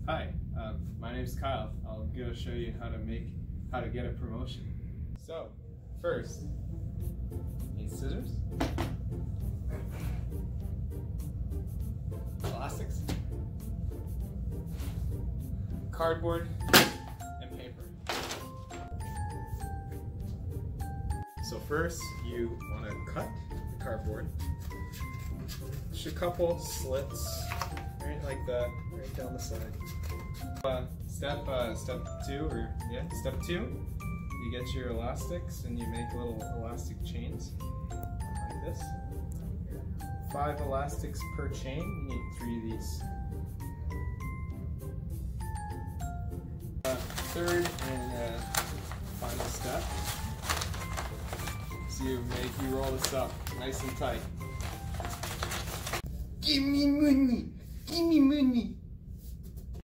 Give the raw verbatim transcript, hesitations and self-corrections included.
Hi, uh, my name is Kyle. I'll go show you how to make, how to get a promotion. So, first, need scissors, elastics, cardboard, and paper. So first, you want to cut the cardboard. Just a couple slits, right like that, right down the side. Uh, step uh, step two, or yeah, step two, you get your elastics and you make little elastic chains like this. Five elastics per chain. You need three of these. Uh, third and uh, final step. So you make you roll this up nice and tight. Give me money! Give me money!